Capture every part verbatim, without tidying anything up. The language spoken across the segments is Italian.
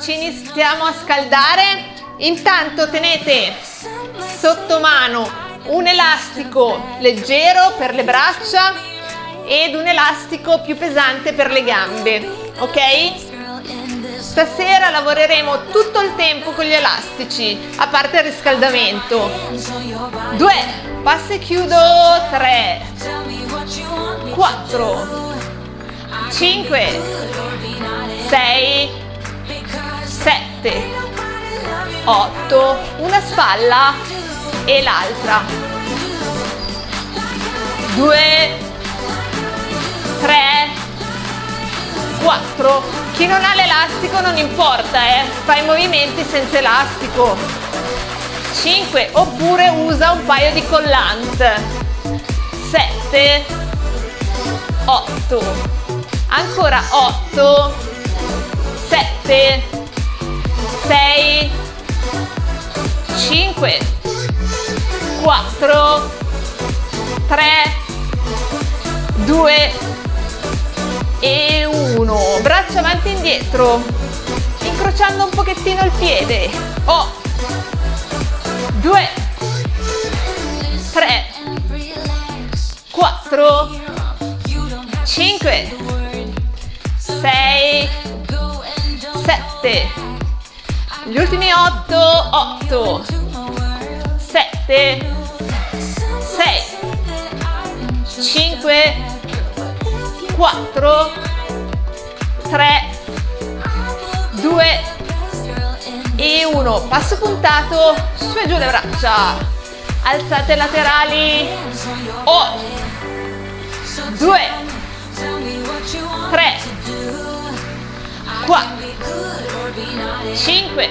ci iniziamo a scaldare. Intanto tenete sotto mano un elastico leggero per le braccia ed un elastico più pesante per le gambe, ok? Stasera lavoreremo tutto il tempo con gli elastici, a parte il riscaldamento. Due, passo e chiudo, tre, quattro, cinque, sei, sette, otto, una spalla e l'altra, due, tre, quattro. Chi non ha l'elastico non importa, eh, fa i movimenti senza elastico. cinque, oppure usa un paio di collant. sette, otto, ancora otto, sette, sei, cinque, quattro, tre, due e uno. Braccia avanti e indietro, incrociando un pochettino il piede. Oh, due, tre, quattro, cinque, sei, sette, gli ultimi otto, otto, sette, sei, cinque, quattro, tre, due e uno. Passo puntato, su e giù le braccia, alzate laterali. uno, due, tre, quattro, cinque,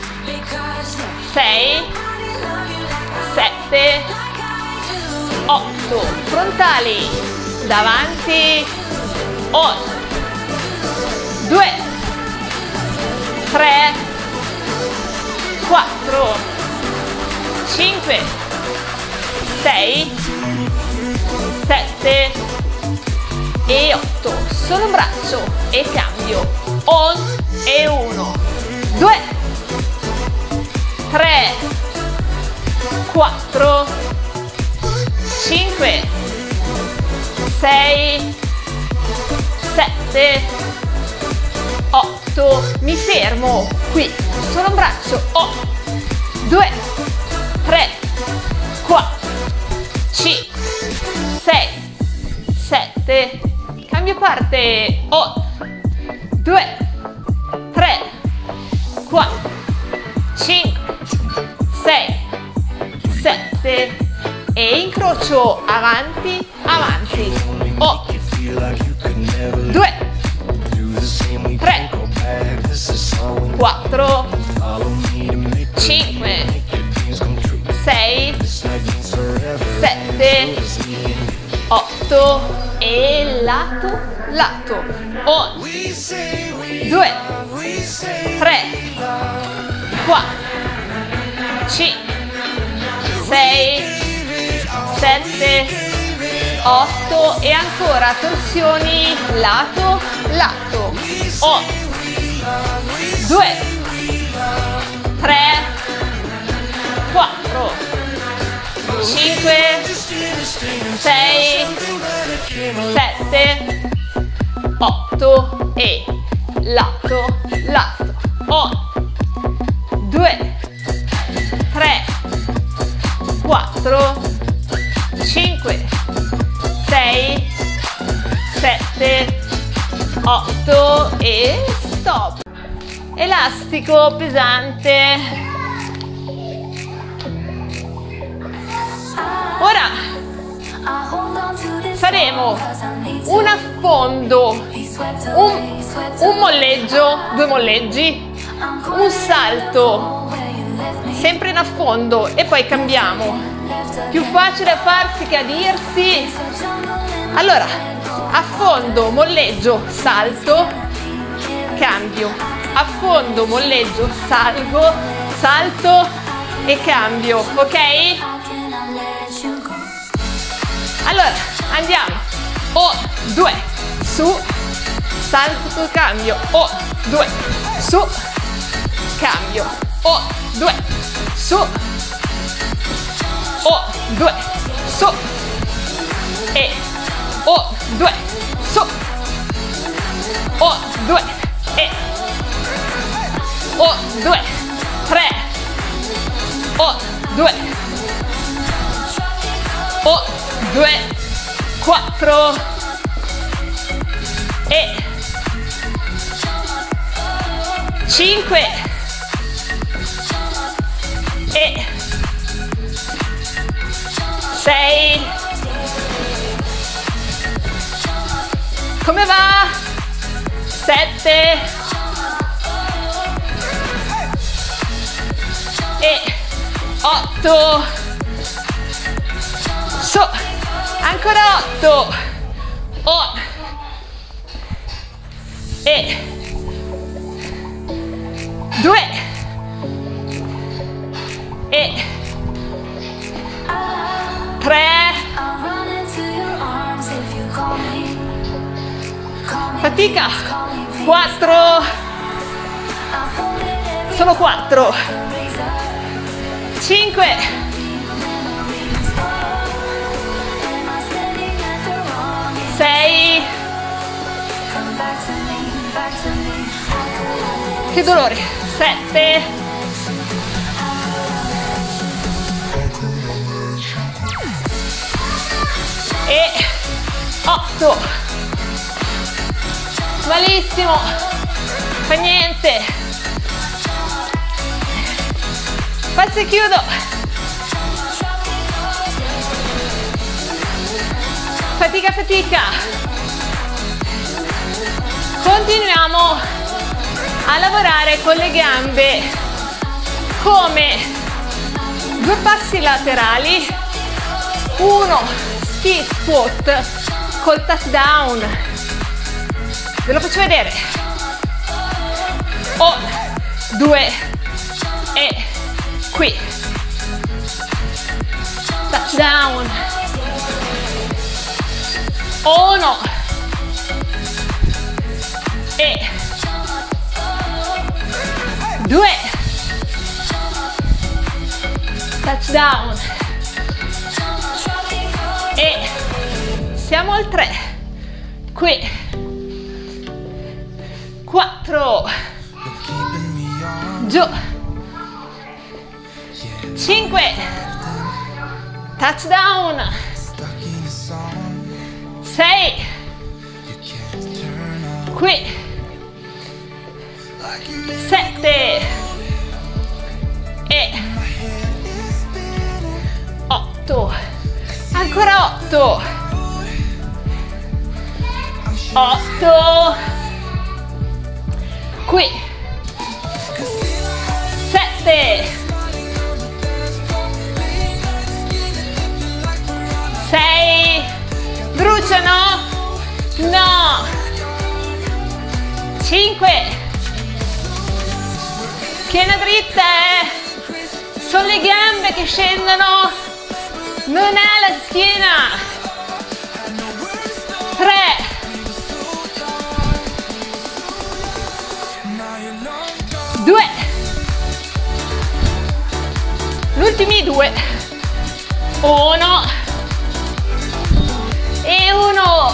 sei, sette, otto. Frontali, davanti. uno, due, tre, quattro, cinque, sei, sette e otto. Solo un braccio e cambio. uno e uno, due, tre, quattro, cinque, sei, sette, otto. Mi fermo qui, solo un braccio. uno, due, tre, quattro, cinque, sei, sette. Cambio parte. uno, due, tre, quattro, cinque, sei, sette e incrocio avanti, avanti. uno, due, tre, quattro, cinque, sei, sette, otto e lato, lato. uno, due, tre, quattro, cinque, sei, sette, otto e ancora torsioni lato, lato. uno, due, tre, quattro, cinque, sei, sette, otto e lato, lato. uno, due, tre, quattro, cinque, sei, sette, otto e stop. Elastico pesante. Ora faremo un affondo, un, un molleggio, due molleggi, un salto, sempre in affondo e poi cambiamo. Più facile a farsi che a dirsi. Allora, affondo, molleggio, salto, cambio. Affondo, molleggio, salgo, salto e cambio, ok? Allora, andiamo. uno, due, su, salto, cambio. uno, due, su, cambio, o due, su, o due, su, e o due, su, o due, e o due, tre, o due, o due, quattro, e cinque, e sei. Come va? sette e otto. Su, ancora otto. O e due e tre. Fatica. Quattro. Solo quattro. Cinque. Sei. Che dolore. Sette. E otto. Malissimo, fa niente. Faccio e chiudo. Fatica, fatica. Continuiamo a lavorare con le gambe come due passi laterali, uno ski squat col touchdown. Ve lo faccio vedere. O due e qui. Touchdown. Uno e due. Touchdown. E siamo al tre. Qui. quattro, giù, cinque, touchdown, sei, qui, sette e otto, ancora otto, otto, qui, sette, sei, bruciano? No, cinque, schiena dritta, eh? Sono le gambe che scendono, non è la schiena, tre, due, gli ultimi due, uno e uno,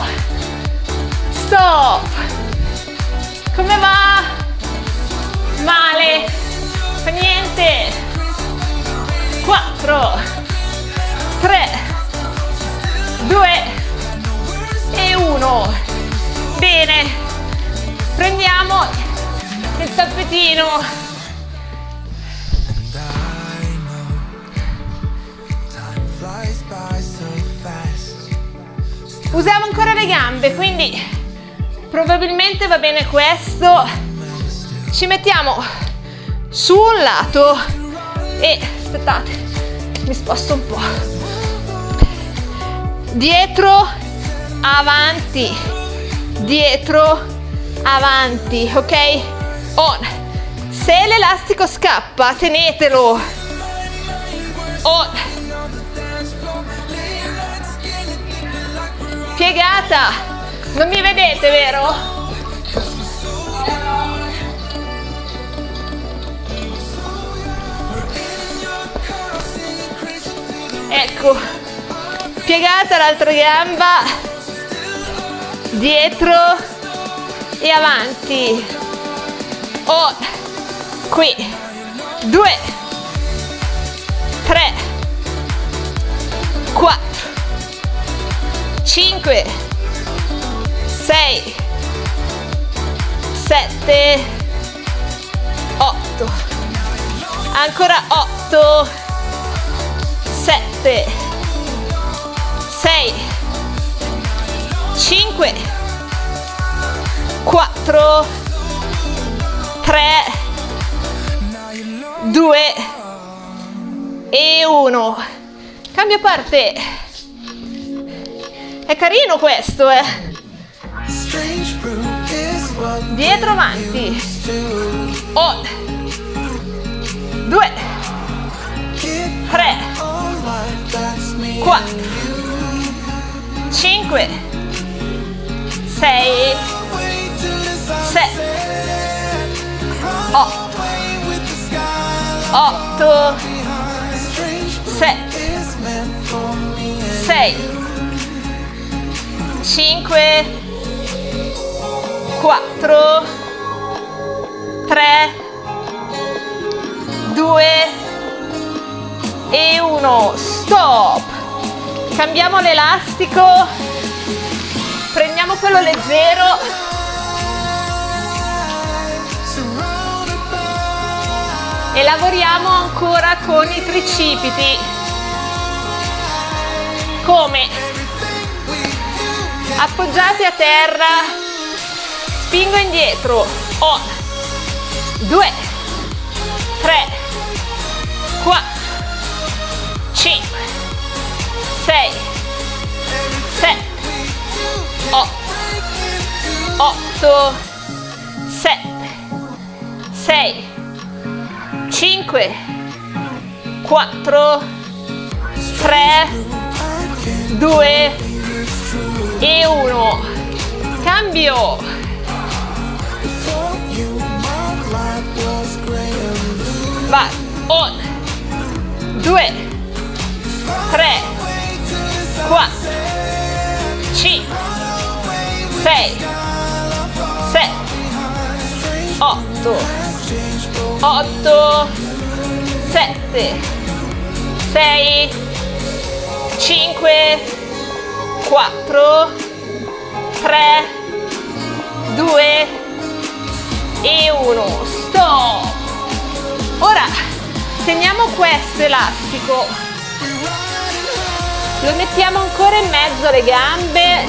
stop. Come va? Male, fa niente, quattro, tre, due e uno, bene, prendiamo il tappetino. Usiamo ancora le gambe, quindi probabilmente va bene questo. Ci mettiamo su un lato e aspettate, mi sposto un po'. Dietro, avanti, dietro, avanti, ok? On. Se l'elastico scappa, tenetelo. On. Piegata. Non mi vedete, vero? ecco, piegata l'altra gamba, dietro e avanti. Oh, qui, due, tre, quattro, cinque, sei, sette, otto, ancora otto, sette, sei, cinque, quattro, tre, due e uno. Cambio parte. È carino questo, eh. Dietro, avanti. Oh. Due, tre, quattro, cinque, sei, sette, otto, otto, sette, sei, cinque, quattro, tre, due e uno. Stop. Cambiamo l'elastico, prendiamo quello leggero e lavoriamo ancora con i tricipiti. Come? Appoggiati a terra, spingo indietro. uno, due, tre, quattro, cinque, sei, sette, otto, otto, sette, sei, cinque, quattro, tre, due e uno. Cambio. Vai. uno, due, tre, quattro, cinque, sei, sette, otto, otto, sette, sei, cinque, quattro, tre, due e uno. Stop. Ora teniamo questo elastico, lo mettiamo ancora in mezzo alle gambe,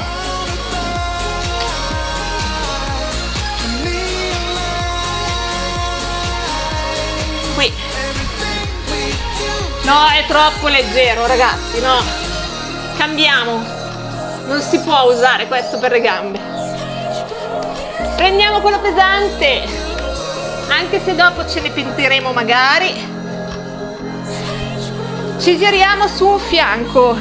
qui. No, è troppo leggero, ragazzi, no. Cambiamo. Non si può usare questo per le gambe. Prendiamo quello pesante, anche se dopo ce ne pentiremo magari. Ci giriamo su un fianco,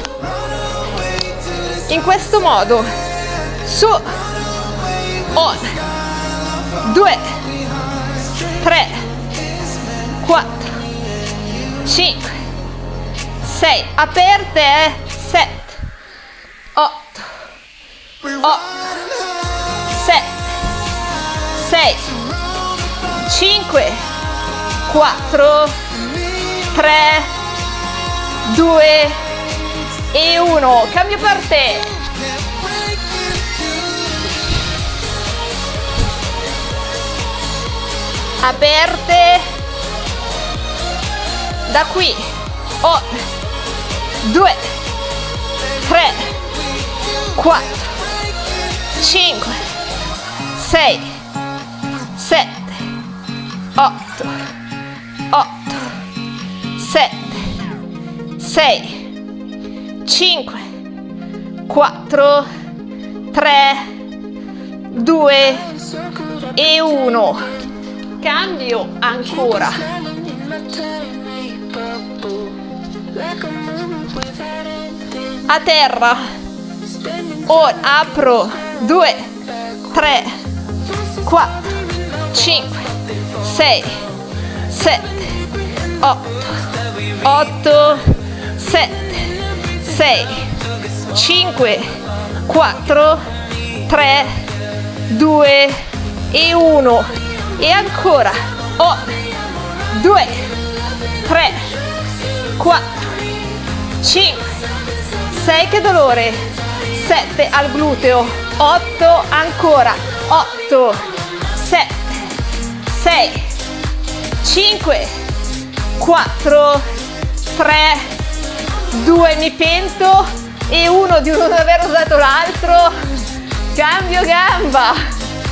in questo modo. Su. uno, due, tre, quattro, cinque, sei, aperte, eh? sette, otto, otto, sette, sei, cinque, quattro, tre, due e uno. Cambio parte. Aperte. Da qui. uno, due, tre, quattro, cinque, sei, sette, otto, otto, sette, sei, cinque, quattro, tre, due e uno. Cambio ancora. A terra. Ora apro. due, tre, quattro, cinque, sei, sette, otto, otto, sette, sei, cinque, quattro, tre, due e uno. E ancora. Oh, due, tre, quattro, cinque, sei, che dolore, sette al gluteo, otto ancora, otto, sette, sei, cinque, quattro, tre, due, mi pento, e uno di non aver usato l'altro, cambio gamba.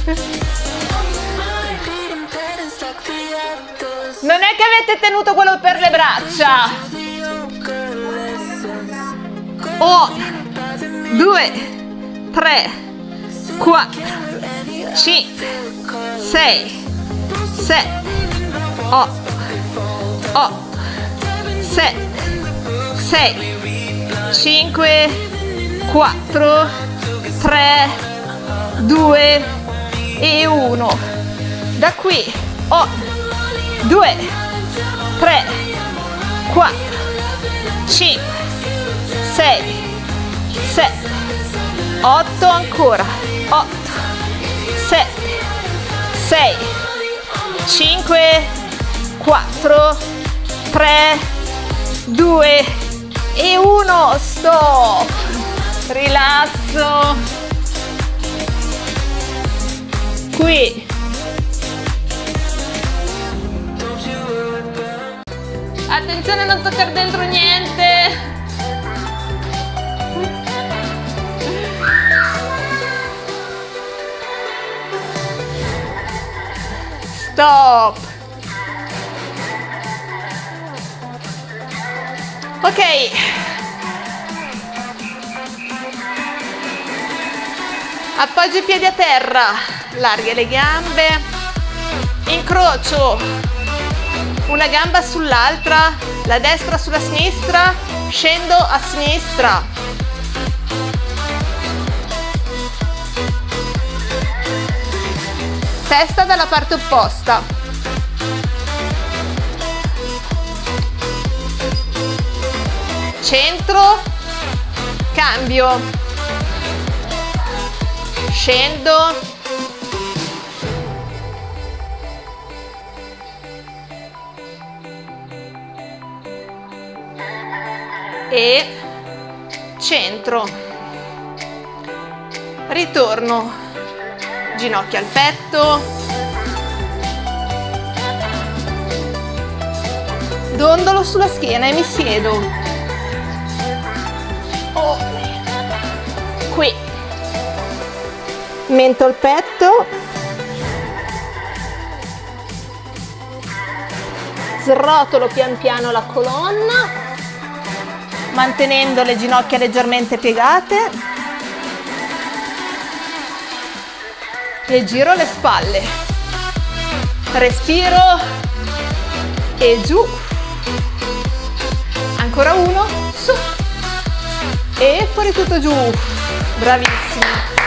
Non è che avete tenuto quello per le braccia. Oh, due, tre, quattro, cinque, sei, sette, otto, otto, sette, sei, cinque, quattro, tre, due e uno. Da qui, oh, due, tre, quattro, cinque, sei, sette, otto ancora, otto, sette, sei, cinque, quattro, tre, due e uno. Stop, rilasso. Qui. Attenzione a non toccare dentro niente. Stop. Ok. Appoggi i piedi a terra, larghe le gambe, incrocio una gamba sull'altra, la destra sulla sinistra, scendo a sinistra. Testa dalla parte opposta. Centro, cambio, scendo, e centro, ritorno, ginocchia al petto, dondolo sulla schiena e mi siedo. Oh. Qui, mento al petto, srotolo pian piano la colonna, mantenendo le ginocchia leggermente piegate, e giro le spalle, respiro e giù, ancora uno, su e fuori tutto giù. Bravissimi.